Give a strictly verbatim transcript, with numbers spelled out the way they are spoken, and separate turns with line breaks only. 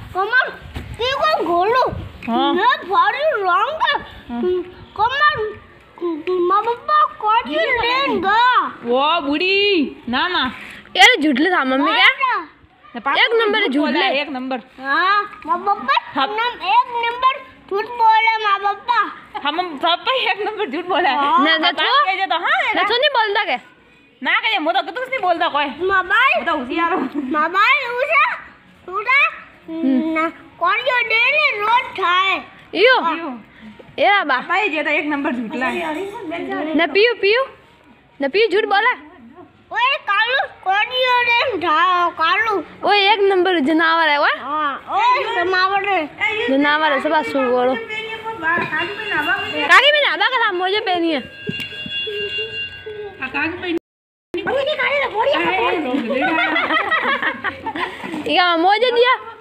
कमर की को घोलो
हां
मैं भारी रंग कमर मां पापा कोठी लेंगा
वो बूढ़ी ना ना
यार झूठले था मम्मी क्या एक नंबर झूठले
एक नंबर
हां मां पापा नम एक नंबर झूठ बोले मां पापा
हम पापा एक नंबर झूठ बोला
ना ना तो
कह दे तो हां
ना तो नहीं बोलता के
ना कहे मु तो कुछ नहीं बोलता कोई
मोबाइल
तो होशियार
मोबाइल उसे उड़ा ना कोरियो डेली रोज खाए
यो ये बा
भाई ये तो एक नंबर झूठला है
ना पियो पियो ना पियो झूठ बोला
ओए कालू कोरियो डेन था कालू
वो एक नंबर जनावर है वो
हां ओए जनावर है
जनावर है सब सु बोलो काकी में ना बा का मुझे पहनी है
काकी पे
बड़ी काली बोड़ी
ये मुझे दिया